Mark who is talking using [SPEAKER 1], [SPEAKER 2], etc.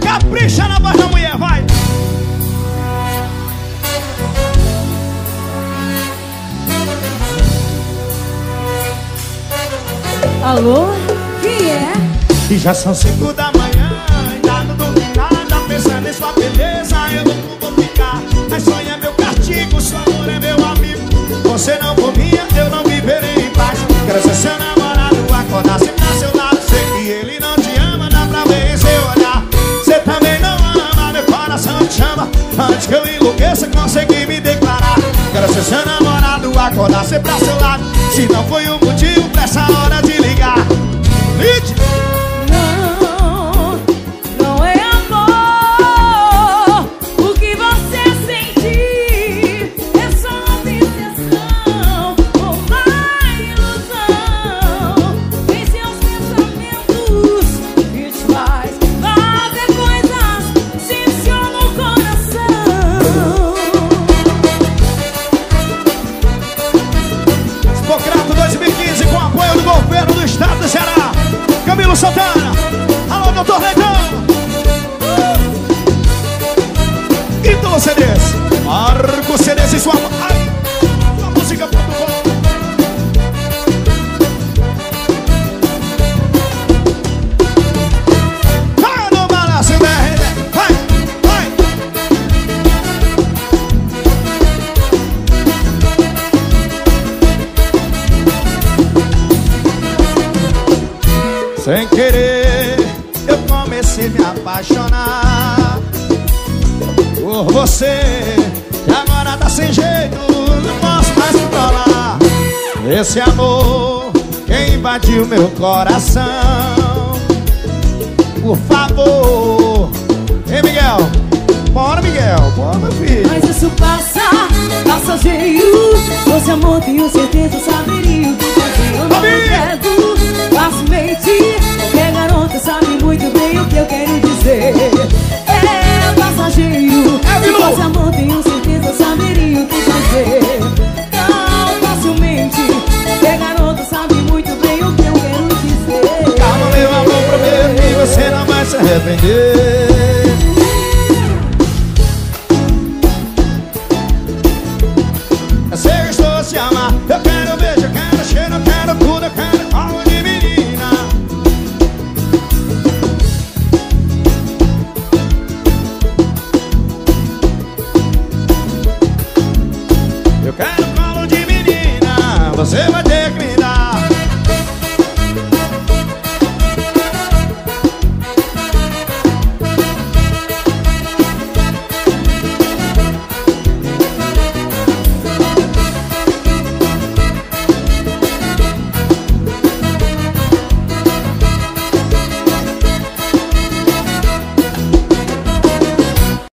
[SPEAKER 1] Capricha na voz da mulher, vai!
[SPEAKER 2] Alô? Quem é?
[SPEAKER 1] E já são 5 da manhã, ainda não dormi nada, pensando em sua beleza, eu não vou ficar. Mas sonho é meu castigo, seu amor é meu amigo. Você não for minha, eu não viverei em paz. Quero ser seu namorado, acordar sempre a seu lado. Sei que ele não te ama, dá pra ver em seu olhar. Você também não ama, meu coração te chama. Antes que eu enlouqueça, consegui me declarar. Quero ser seu namorado, acordar sempre a seu lado. Se não foi o motivo pra essa hora de ligar.
[SPEAKER 2] Não, não é amor. O que você sentir é só obsessão, uma ilusão em seus pensamentos que te faz fazer coisas sem seu no coração.
[SPEAKER 1] Expocrato 2015 com apoio do governo do estado do Ceará. Camilo Santana, alô, doutor Leitão. Ídolo CDs, Marco CDs e sua música.com. Vai no balanço, vai, vai. Sem querer, eu comecei a me apaixonar por você. E agora tá sem jeito, não posso mais controlar esse amor que invadiu meu coração. Por favor, ei Miguel, bora Miguel, bora meu filho.
[SPEAKER 2] Mas isso passa, passageiro. Fosse amor, tenho certeza, saberia o que fazer. Eu não quero facilmente, porque garota sabe muito bem o que eu quero dizer. É passageiro. Se fosse amor, tenho certeza, saberia o que fazer. Não facilmente, porque garota sabe muito bem o que eu quero dizer.
[SPEAKER 1] Calma, meu amor, prometo que você não vai se arrepender.